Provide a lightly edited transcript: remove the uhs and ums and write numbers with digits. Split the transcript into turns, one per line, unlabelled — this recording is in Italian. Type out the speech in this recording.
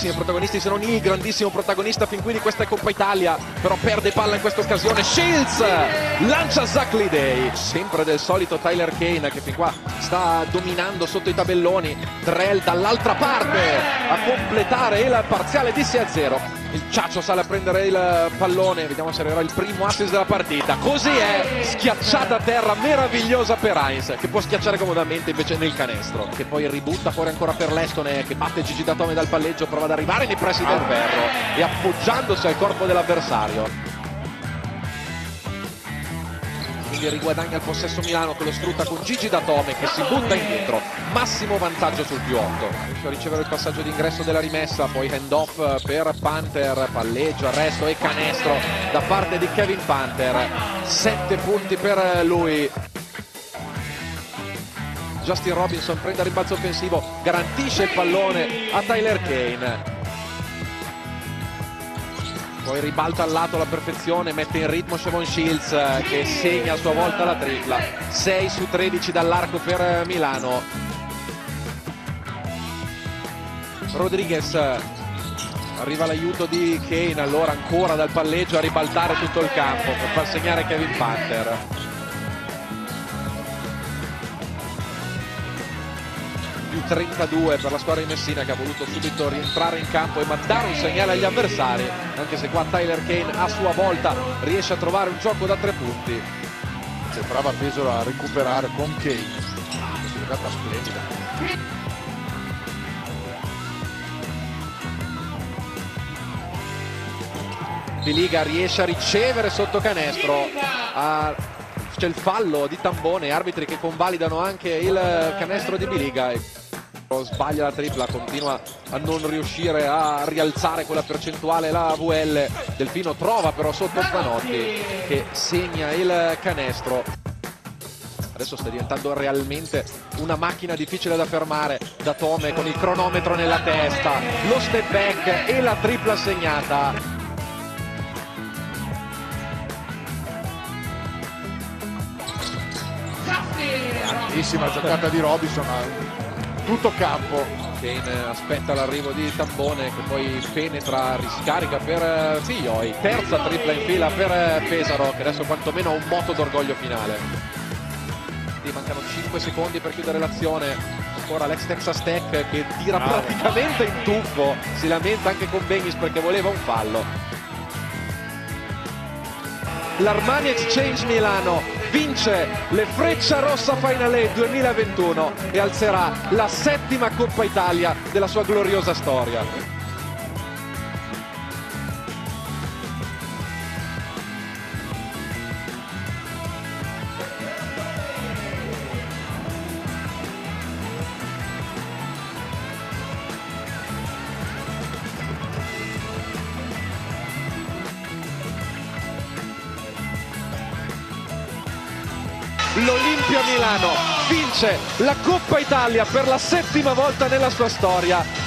grandissimi protagonisti, se non il grandissimo protagonista fin qui di questa Coppa Italia, però perde palla in questa occasione. Shields lancia Zach Lidey, sempre del solito Tyler Kane che fin qua sta dominando sotto i tabelloni. Drell dall'altra parte a completare il parziale di 6-0. Il Ciaccio sale a prendere il pallone, vediamo se arriverà il primo assist della partita. Così è, schiacciata a terra meravigliosa per Heinz, che può schiacciare comodamente invece nel canestro, che poi ributta fuori ancora per Lestone, che batte Gigi Datome dal palleggio, prova ad arrivare nei pressi del ferro e appoggiandosi al corpo dell'avversario. Quindi riguadagna il possesso Milano, che lo sfrutta con Gigi Datome che si butta indietro, massimo vantaggio sul +8. Riesce a ricevere il passaggio d'ingresso della rimessa, poi hand off per Panther, palleggio, arresto e canestro da parte di Kevin Panther. 7 punti per lui. Justin Robinson prende a rimbalzo offensivo, garantisce il pallone a Tyler Kane. Poi ribalta al lato alla perfezione, mette in ritmo Shavon Shields che segna a sua volta la tripla. 6 su 13 dall'arco per Milano. Rodriguez, arriva l'aiuto di Kane, allora ancora dal palleggio a ribaltare tutto il campo per far segnare Kevin Panther. Più 32 per la squadra di Messina, che ha voluto subito rientrare in campo e mandare un segnale agli avversari, anche se qua Tyler Kane a sua volta riesce a trovare un gioco da 3 punti.
Sembrava teso a recuperare con Kane, una giocata splendida.
Biliga riesce a ricevere sotto canestro, c'è il fallo di Tambone, arbitri che convalidano anche il canestro di Biliga. Sbaglia la tripla, continua a non riuscire a rialzare quella percentuale la VL. Delfino trova però sotto Zanotti che segna il canestro. Adesso sta diventando realmente una macchina difficile da fermare. Datome con il cronometro nella testa, lo step back e la tripla segnata.
Grandissima giocata di Robinson, tutto campo.
Kane aspetta l'arrivo di Tambone che poi penetra, riscarica per Figlioi. Terza tripla in fila per Pesaro, che adesso quantomeno ha un moto d'orgoglio finale. Mancano 5 secondi per chiudere l'azione. Ancora l'ex Texas Tech che tira praticamente in tuffo, si lamenta anche con Benis perché voleva un fallo. L'Armani Exchange Milano vince le Frecciarossa Final A 2021 e alzerà la 7ª Coppa Italia della sua gloriosa storia. L'Olimpia Milano vince la Coppa Italia per la 7ª volta nella sua storia